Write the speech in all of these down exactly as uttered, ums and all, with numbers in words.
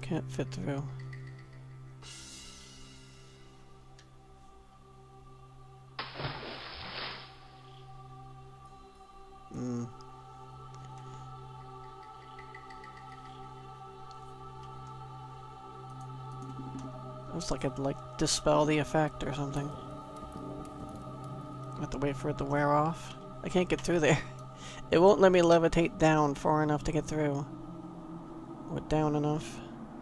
can't fit through. Hmm. Looks like it'd like dispel the effect or something. I have to wait for it to wear off. I can't get through there. It won't let me levitate down far enough to get through. Or down enough.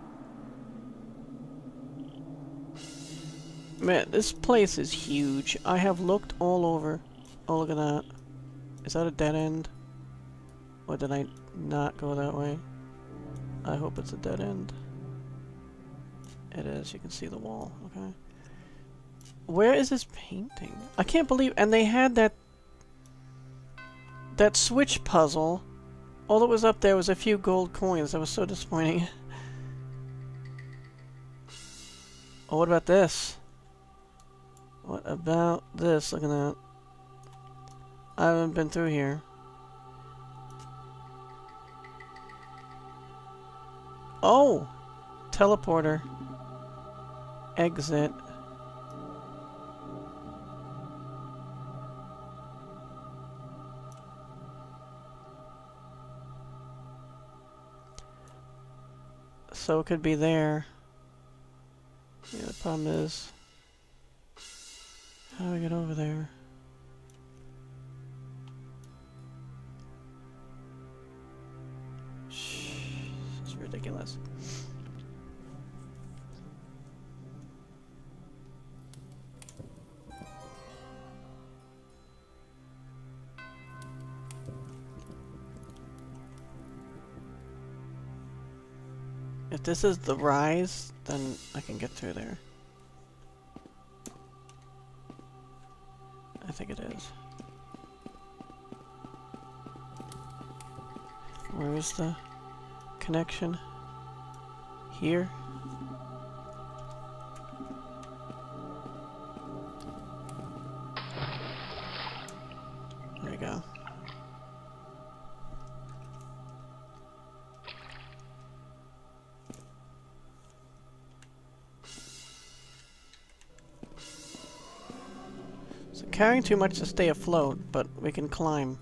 Man, this place is huge. I have looked all over. Oh, look at that. Is that a dead end? Or did I not go that way? I hope it's a dead end. It is. You can see the wall. Okay. Where is this painting? I can't believe... And they had that... That switch puzzle. All that was up there was a few gold coins. That was so disappointing. Oh, what about this? What about this? Look at that. I haven't been through here. Oh! Teleporter. Exit. So it could be there. Yeah, the problem is... How do I get over there? Shh, this is ridiculous. If this is the rise, then I can get through there. I think it is. Where is the connection? Here? There we go. Carrying too much to stay afloat, but we can climb.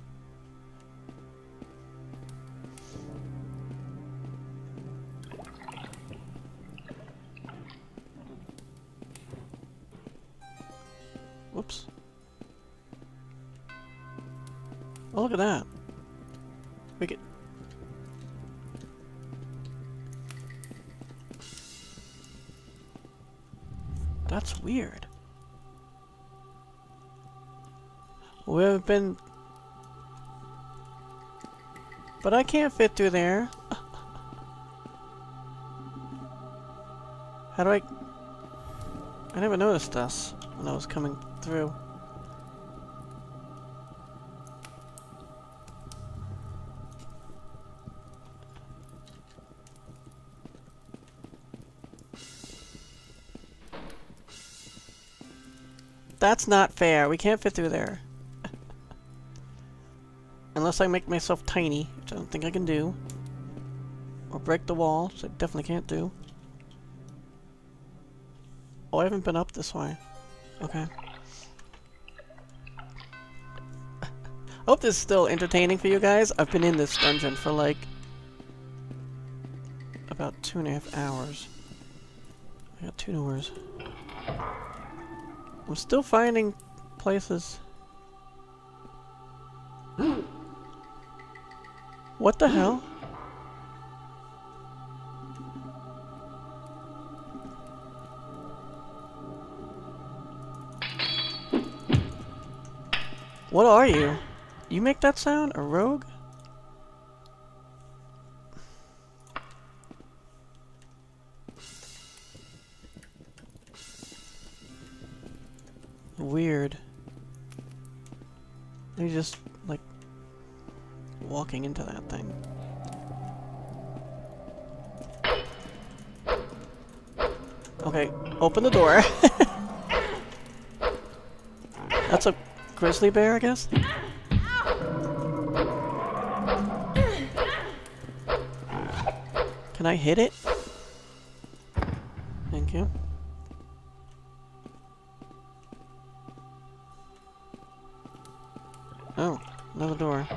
Whoops. Oh, look at that. We could... That's weird. We've been... But I can't fit through there. How do I... I never noticed this when I was coming through. That's not fair. We can't fit through there. Unless I make myself tiny, which I don't think I can do. Or break the wall, which I definitely can't do. Oh, I haven't been up this way. Okay. I hope this is still entertaining for you guys. I've been in this dungeon for like... about two and a half hours. I got two doors. I'm still finding places... What the hell? What are you? You make that sound? A rogue? Weird. You just, like... walking into that thing. Okay, open the door. That's a grizzly bear, I guess? Can I hit it? you. Oh, another door.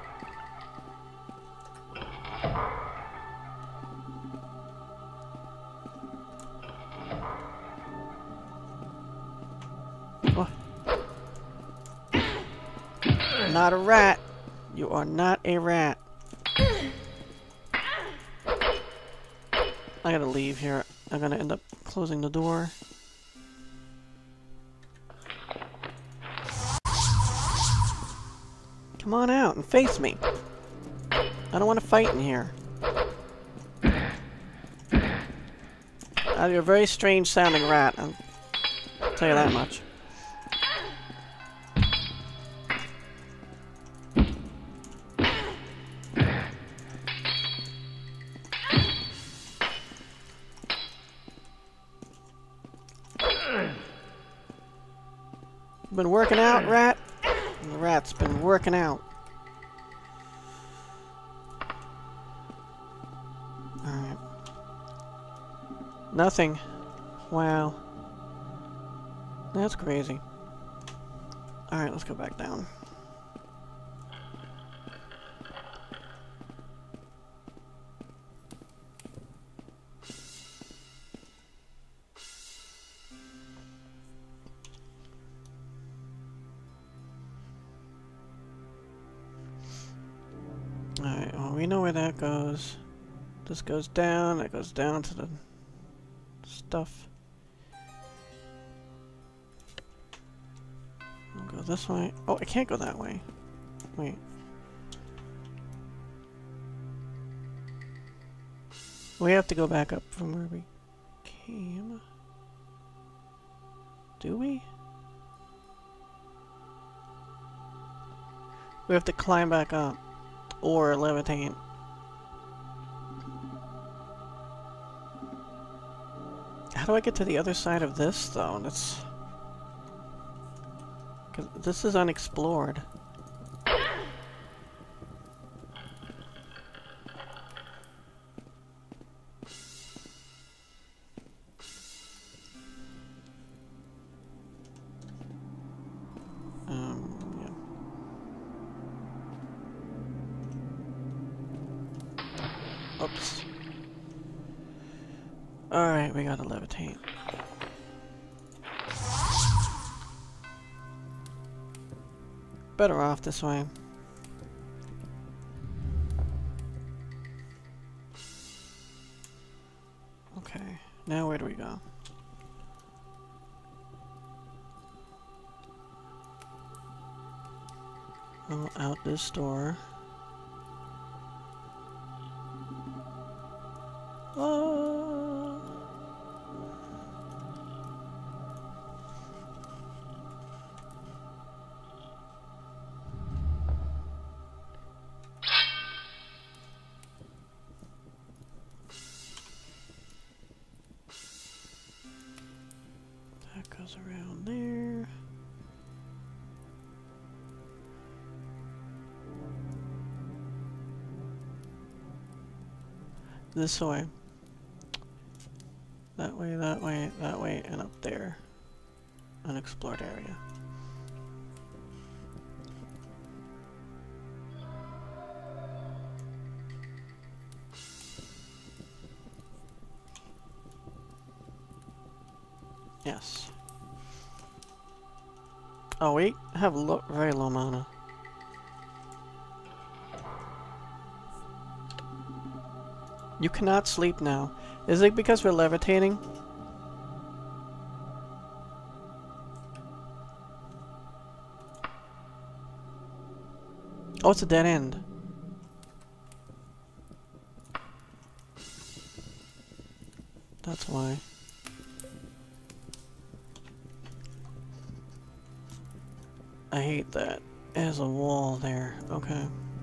What? Not a rat. You are not a rat. I gotta leave here. I'm gonna end up closing the door. Come on out and face me. I don't want to fight in here. Uh, you're a very strange sounding rat. I'll tell you that much. Been working out, rat? The rat's been working out. Alright. Nothing. Wow. That's crazy. Alright, let's go back down. Alright, well, we know where that goes. This goes down, that goes down to the stuff. We'll go this way. Oh, I can't go that way. Wait. We have to go back up from where we came. Do we? We have to climb back up. Or levitate. How do I get to the other side of this, though? That's... Cause this is unexplored. Oops. Alright, we gotta levitate. Better off this way. Okay, now where do we go? Oh, out this door. Oh. That goes around there. This way. That way, that way, that way, and up there. Unexplored area. Yes. Oh wait, I have lo very low mana. You cannot sleep now. Is it because we're levitating? Oh, it's a dead end. That's why. I hate that. There's a wall there. Okay.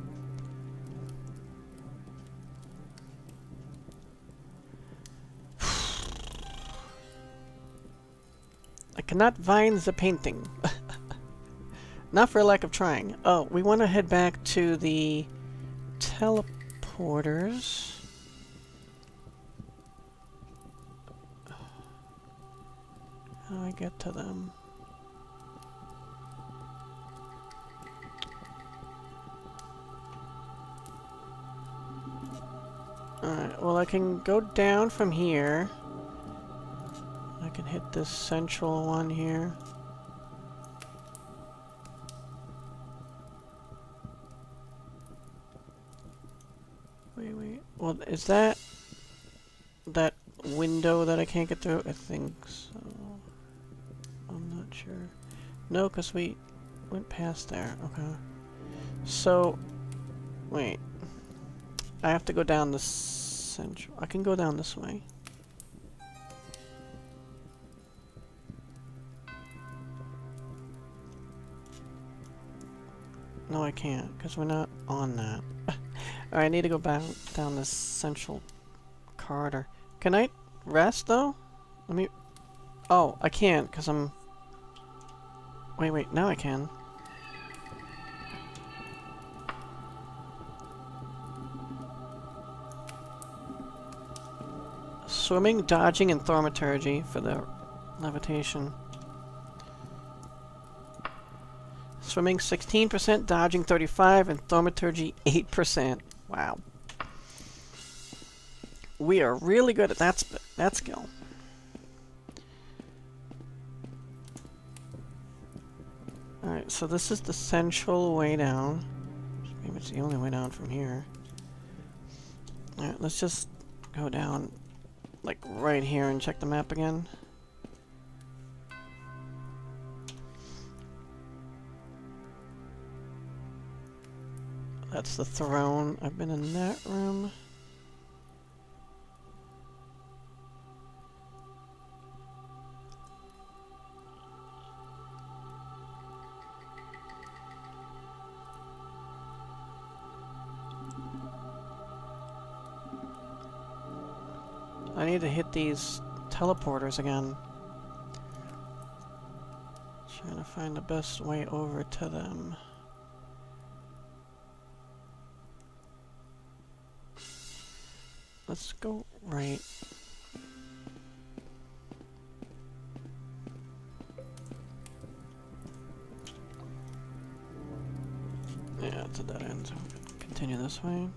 I cannot find the painting. Not for lack of trying. Oh, we want to head back to the teleporters. How do I get to them? Alright, well I can go down from here. I can hit this central one here. Wait, wait. Well, is that that window that I can't get through? I think so. I'm not sure. No, because we went past there. Okay. So, wait. I have to go down the central. I can go down this way. No, I can't, because we're not on that. Alright, I need to go back down this central corridor. Can I rest, though? Let me... Oh, I can't, because I'm... Wait, wait, now I can. Swimming, dodging, and thaumaturgy for the levitation. Swimming sixteen percent, dodging thirty-five, and thaumaturgy eight percent. Wow. We are really good at that sp that skill. Alright, so this is the central way down. Maybe it's the only way down from here. Alright, let's just go down, like, right here and check the map again. That's the throne. I've been in that room. I need to hit these teleporters again. Trying to find the best way over to them. Let's go right. Yeah, it's a dead end, so we'll continue this way.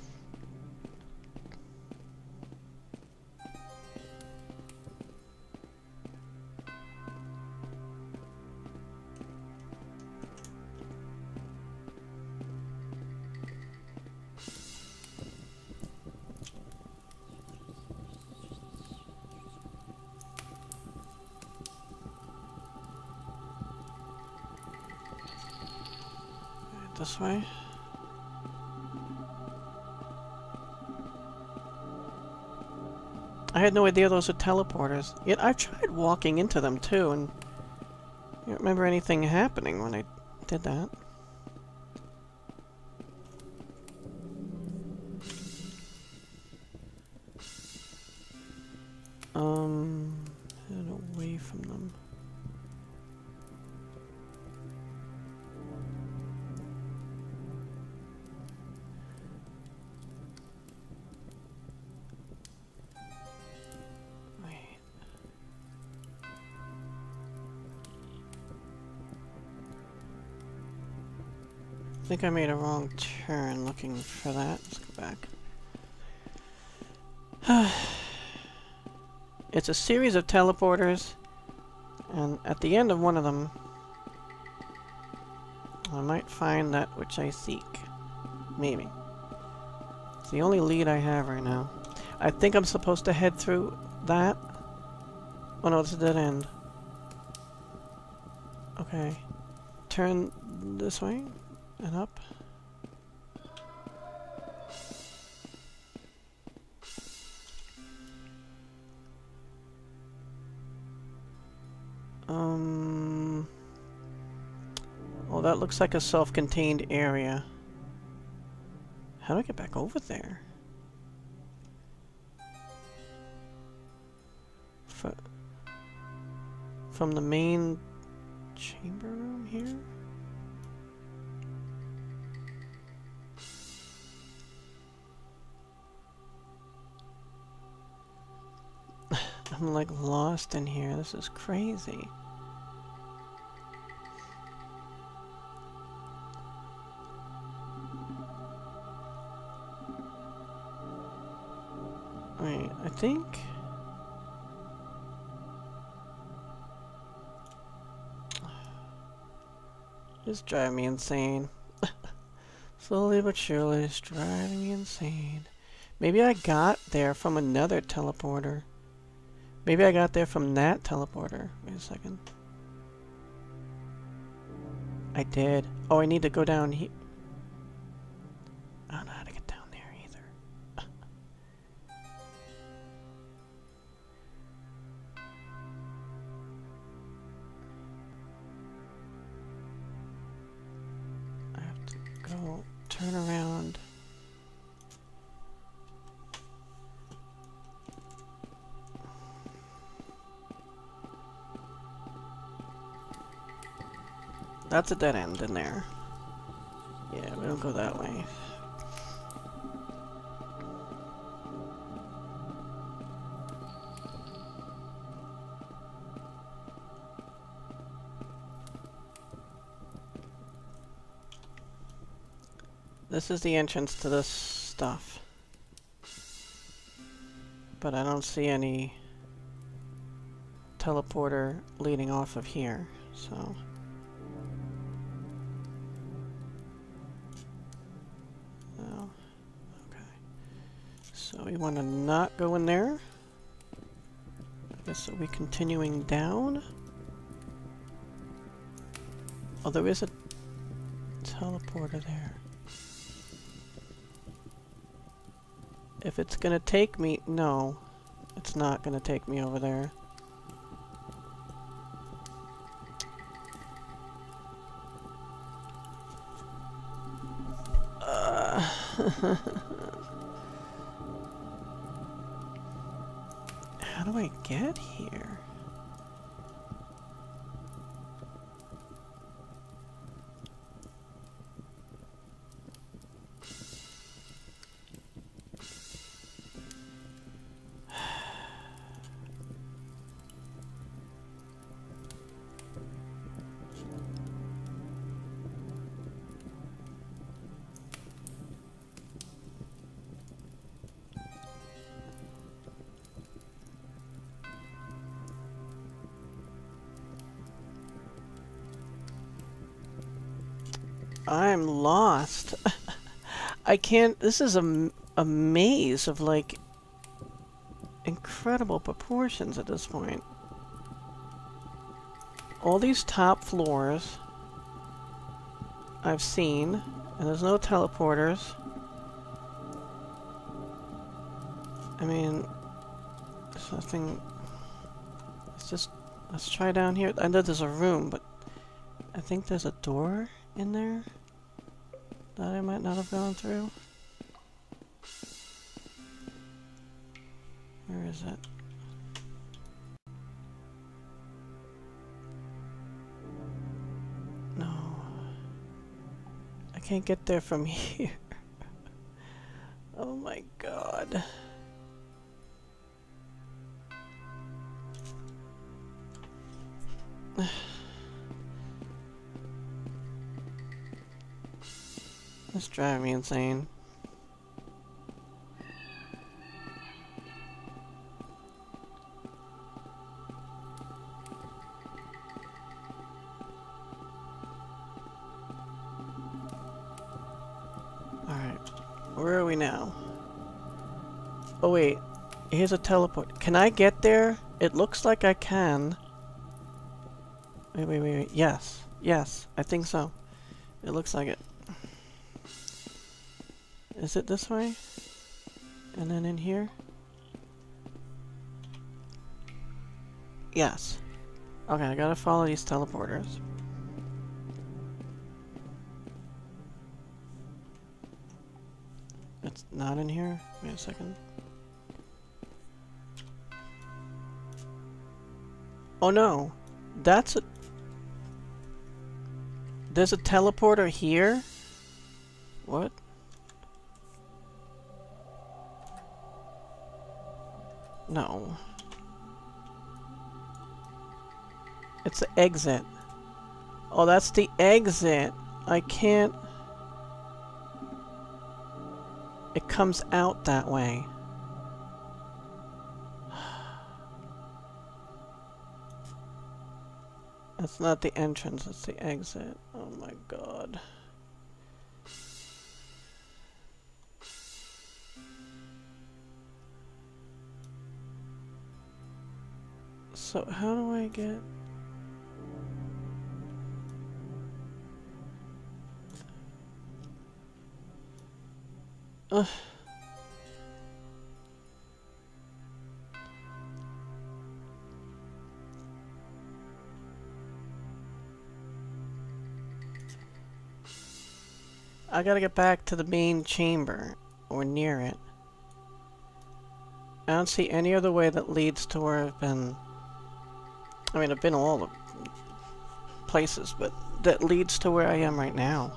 This way. I had no idea those were teleporters. Yet I tried walking into them too, and I don't remember anything happening when I did that. Um, head away from them. I think I made a wrong turn looking for that. Let's go back. It's a series of teleporters, and at the end of one of them, I might find that which I seek. Maybe. It's the only lead I have right now. I think I'm supposed to head through that. Oh no, it's a dead end. Okay. Turn this way. And up. Um. Well, that looks like a self-contained area. How do I get back over there? F- from the main chamber room here? I'm like lost in here. This is crazy. Wait, I think... It's driving me insane. Slowly but surely, it's driving me insane. Maybe I got there from another teleporter. Maybe I got there from that teleporter. Wait a second. I did. Oh, I need to go down here. I don't know how to get down there either. I have to go turn around. That's a dead end in there. Yeah, we don't go that way. This is the entrance to this stuff. But I don't see any teleporter leading off of here, so... So we want to not go in there. I guess are we continuing down? Oh, there is a teleporter there. If it's gonna take me... No, it's not gonna take me over there. Uh... How do I get here? I'm lost. I can't... This is a, a maze of, like, incredible proportions at this point. All these top floors I've seen, and there's no teleporters. I mean, there's nothing... Let's just... Let's try down here. I know there's a room, but I think there's a door in there that I might not have gone through. Where is it? No. I can't get there from here. Oh my god. That's driving me insane. Alright, where are we now? Oh wait, here's a teleport. Can I get there? It looks like I can. Wait, wait, wait, wait. Yes, yes, I think so. It looks like it. Is it this way? And then in here? Yes. Okay, I gotta follow these teleporters. It's not in here? Wait a second. Oh no! That's a... There's a teleporter here? What? No. It's the exit. Oh, that's the exit. I can't... It comes out that way. That's not the entrance, it's the exit. Oh my god. So how do I get... Ugh. I gotta get back to the main chamber, or near it. I don't see any other way that leads to where I've been. I mean, I've been all the places, but that leads to where I am right now.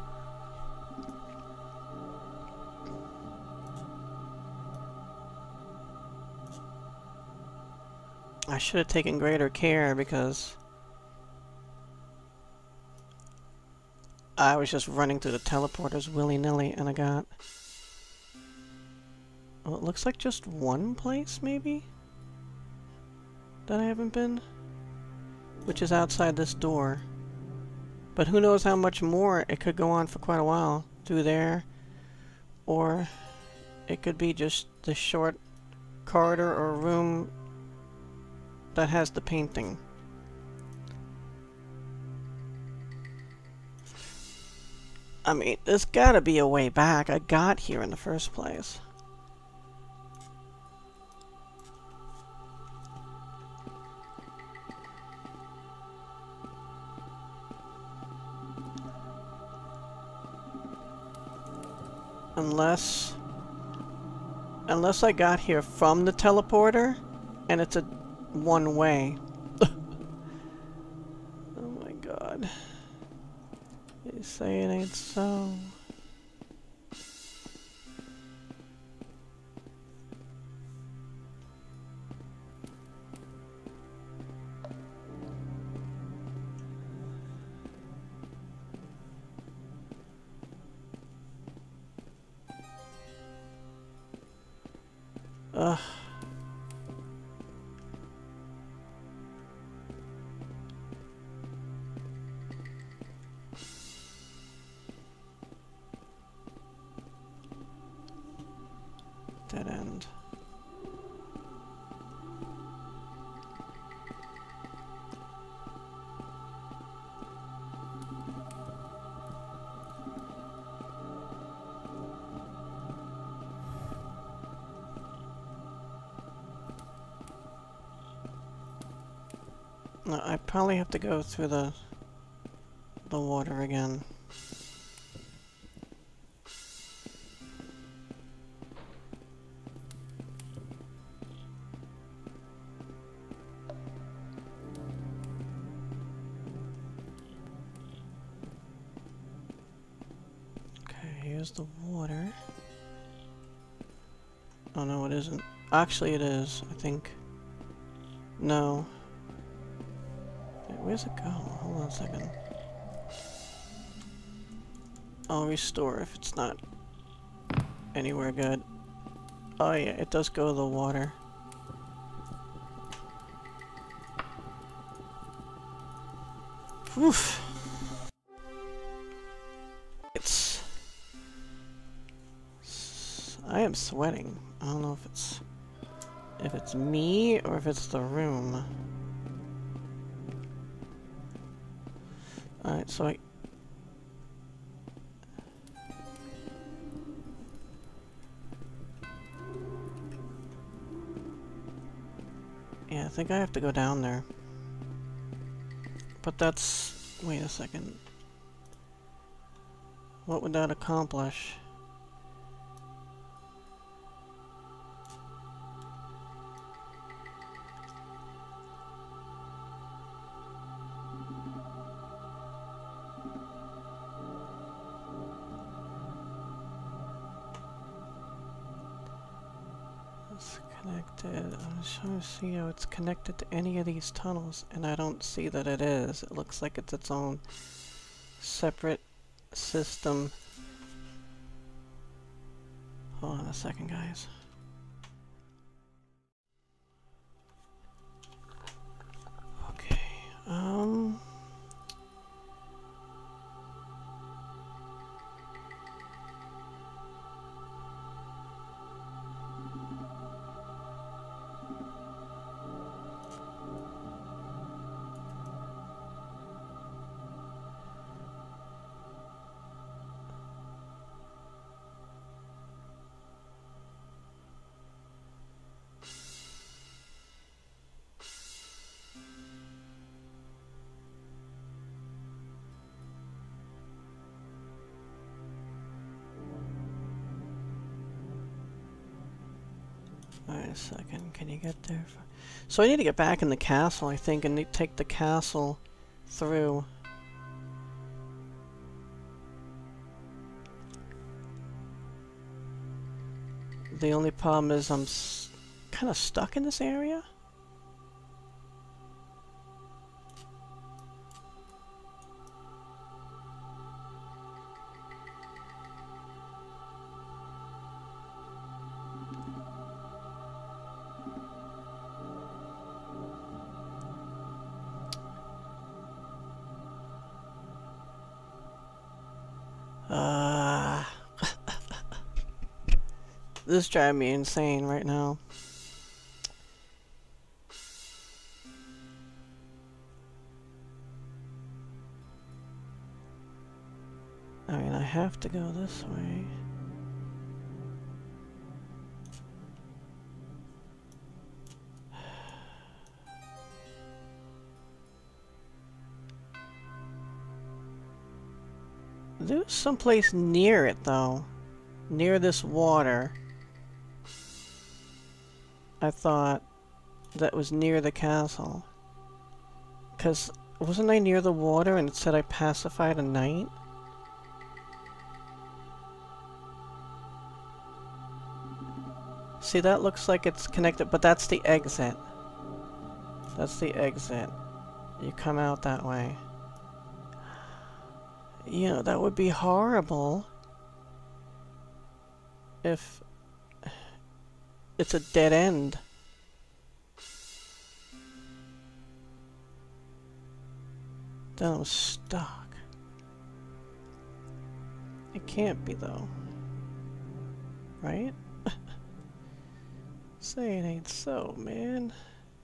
I should have taken greater care because I was just running through the teleporters willy-nilly and I got... Well, it looks like just one place, maybe? That I haven't been? Which is outside this door. But who knows how much more, it could go on for quite a while. Through there. Or it could be just the short corridor or room that has the painting. I mean, there's gotta be a way back. I got here in the first place. Unless... Unless I got here from the teleporter, and it's a one way. Oh my god. They say it ain't so. Ugh. Dead end. No, I probably have to go through the the water again. Here's the water. Oh no, it isn't. Actually, it is, I think. No. Wait, where's it go? Hold on a second. I'll restore if it's not anywhere good. Oh yeah, it does go to the water. Oof. It's... I am sweating. I don't know if it's... if it's me or if it's the room. Alright, so I... Yeah, I think I have to go down there. But that's... Wait a second. What would that accomplish? connected. I'm just trying to see how it's connected to any of these tunnels, and I don't see that it is. It looks like it's its own separate system. Hold on a second, guys. Okay, um... Wait a second, can you get there? So I need to get back in the castle, I think, and take the castle through. The only problem is I'm s kind of stuck in this area. Uh, this is driving me insane right now. I mean, I have to go this way. There's someplace near it, though. Near this water. I thought that was near the castle. Because wasn't I near the water and it said I pacified a knight? See, that looks like it's connected, but that's the exit. That's the exit. You come out that way. You know, that would be horrible if it's a dead end. Then I'm stuck. It can't be, though. Right? Say it ain't so, man.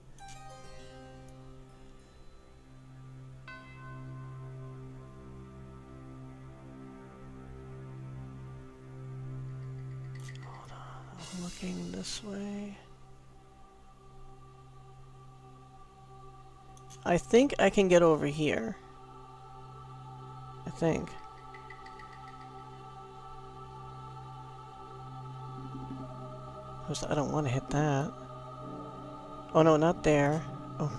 Looking this way. I think I can get over here. I think. I don't want to hit that. Oh no, not there. Oh.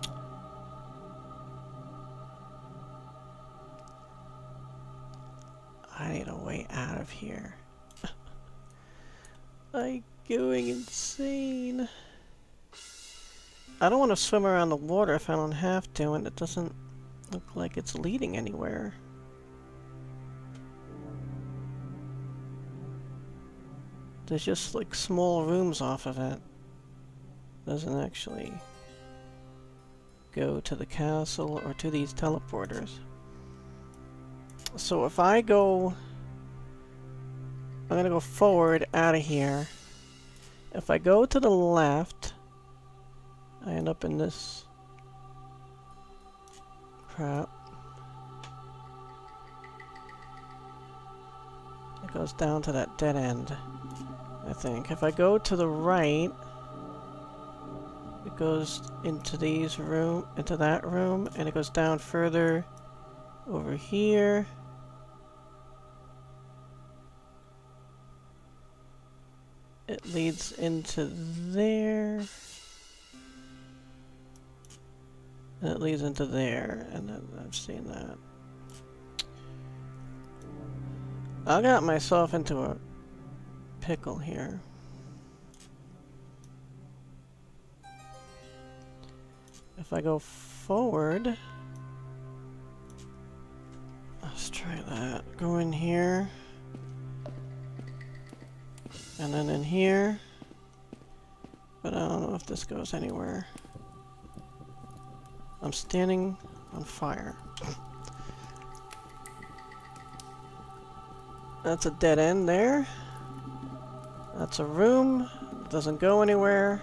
I need a way out of here. I'm going insane. I don't want to swim around the water if I don't have to, and it doesn't look like it's leading anywhere. There's just like small rooms off of it. Doesn't actually go to the castle or to these teleporters. So if I go... I'm gonna go forward out of here. If I go to the left, I end up in this crap. It goes down to that dead end, I think. If I go to the right, it goes into these room, into that room, and it goes down further over here. It leads into there. And it leads into there, and then I've seen that. I got myself into a pickle here. if I go forward... Let's try that. Go in here. And then in here. But I don't know if this goes anywhere. I'm standing on fire. That's a dead end there. That's a room. It doesn't go anywhere.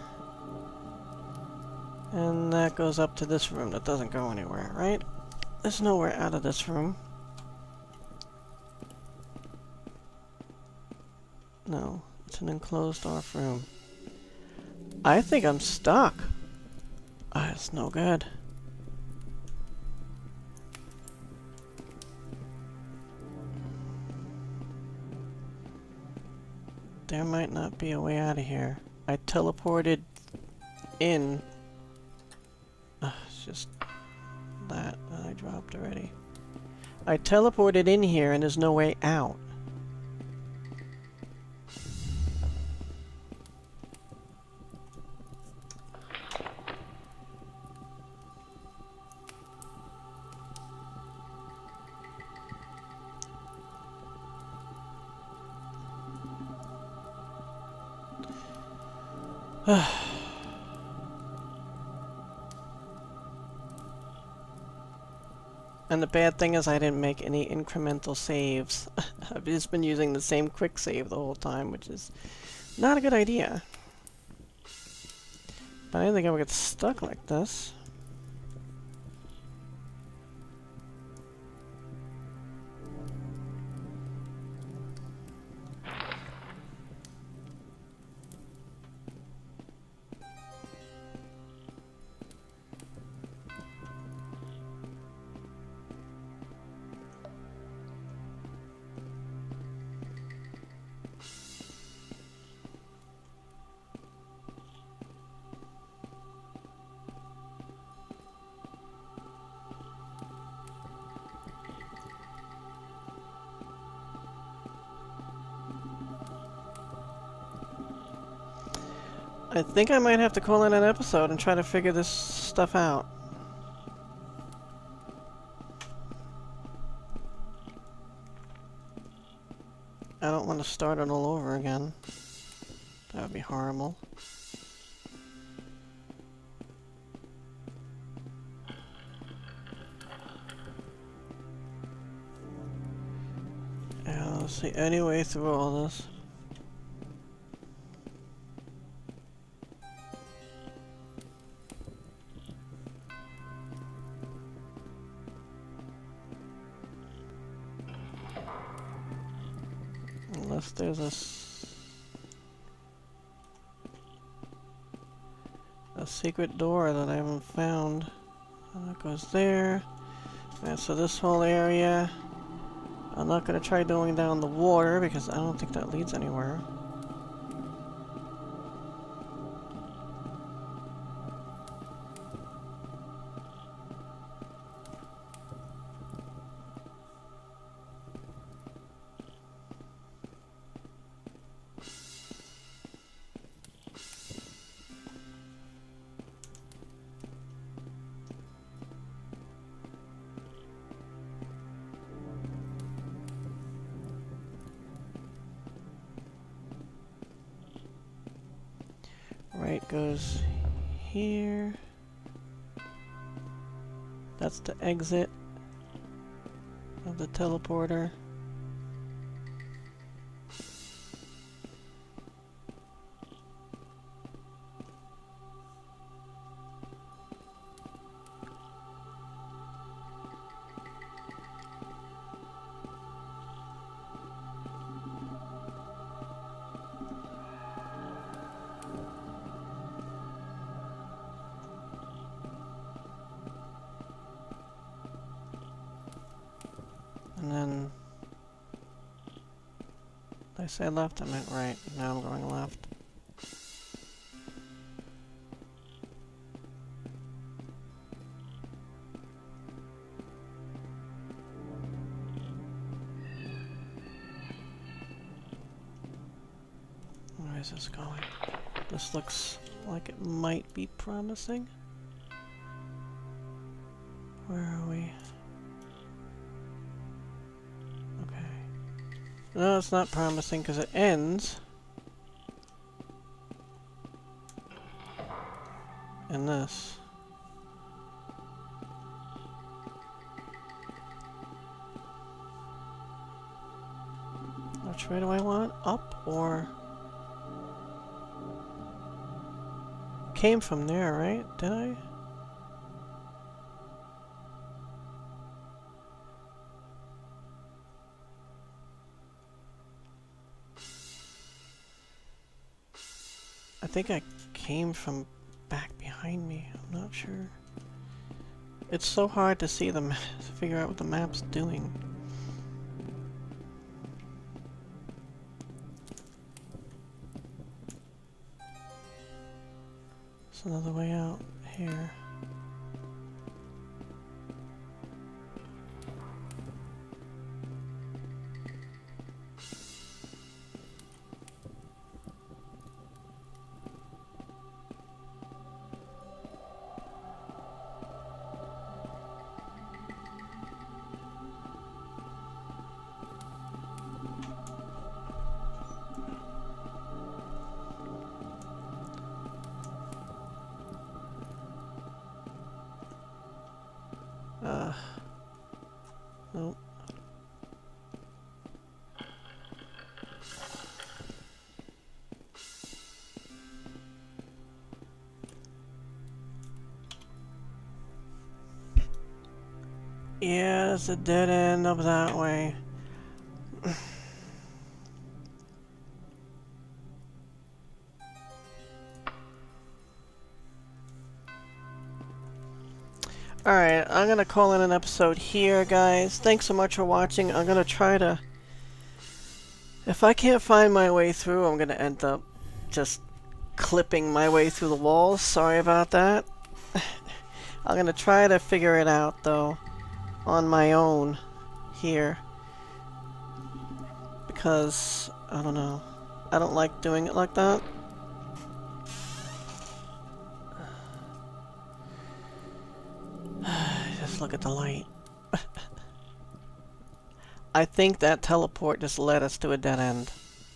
And that goes up to this room that doesn't go anywhere, right? There's nowhere out of this room. No, it's an enclosed off room. I think I'm stuck. Ah, it's no good. There might not be a way out of here. I teleported in. Uh, it's just that I dropped already. I teleported in here and there's no way out. And the bad thing is I didn't make any incremental saves. I've just been using the same quick save the whole time, which is not a good idea. But I didn't think I would get stuck like this. I think I might have to call in an episode and try to figure this stuff out. I don't want to start it all over again. That would be horrible. Yeah, let's see any way through all this. Unless there's a, s a secret door that I haven't found. And that goes there. And so this whole area, I'm not going to try going down the water because I don't think that leads anywhere. Right goes here. That's the exit of the teleporter. And then did I say left? I meant right. Now I'm going left. Where is this going? This looks like it might be promising. Where are we? Okay. No, it's not promising because it ends in this. Which way do I want? Up or... Came from there, right? Did I? I think I came from back behind me. I'm not sure. It's so hard to see the map, to figure out what the map's doing. There's another way out here. Uh, nope. Yeah, it's a dead end up that way. Alright, I'm gonna call in an episode here, guys. Thanks so much for watching. I'm gonna try to... If I can't find my way through, I'm gonna end up just clipping my way through the walls. Sorry about that. I'm gonna try to figure it out, though, on my own here. Because, I don't know. I don't like doing it like that. Just look at the light. I think that teleport just led us to a dead end.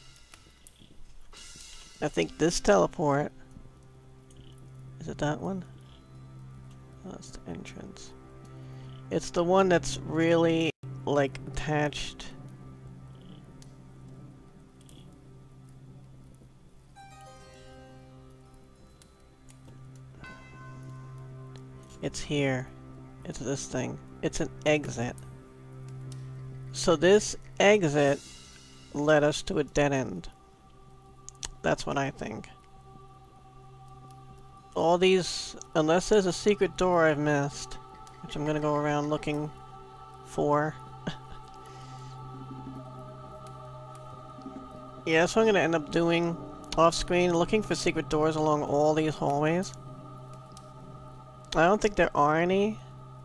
I think this teleport... Is it that one? Oh, that's the entrance. It's the one that's really, like, attached. It's here. It's this thing. It's an exit. So this exit led us to a dead end. That's what I think. All these, unless there's a secret door I've missed, which I'm gonna go around looking for. Yeah, that's what I'm gonna end up doing off screen, looking for secret doors along all these hallways. I don't think there are any,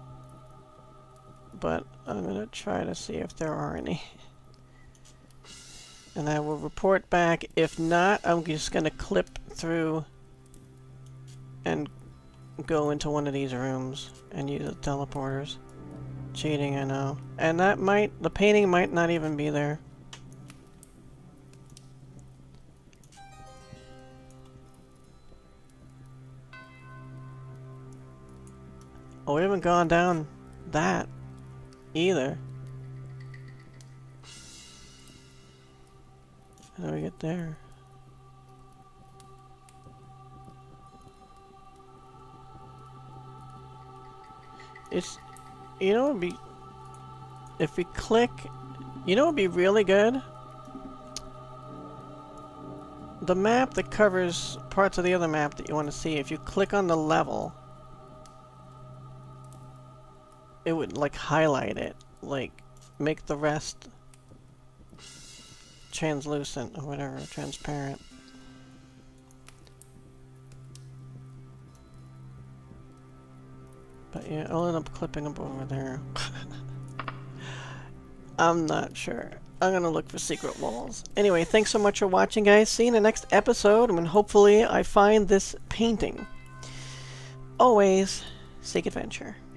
but I'm gonna try to see if there are any. And I will report back. If not, I'm just gonna clip through and go into one of these rooms and use the teleporters. Cheating, I know. And that might, the painting might not even be there. Oh, we haven't gone down that either. How do we get there? It's, you know, it'd be, if we click, you know, it'd be really good. The map that covers parts of the other map that you want to see, if you click on the level, it would like highlight it, like make the rest translucent or whatever, transparent. But yeah, I'll end up clipping up over there. I'm not sure. I'm gonna look for secret walls. Anyway, thanks so much for watching, guys. See you in the next episode when hopefully I find this painting. Always seek adventure.